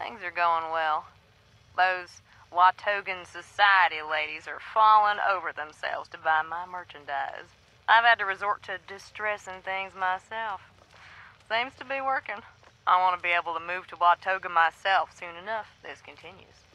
Things are going well. Those Watogan Society ladies are falling over themselves to buy my merchandise. I've had to resort to distressing things myself. Seems to be working. I want to be able to move to Watoga myself soon enough. This continues.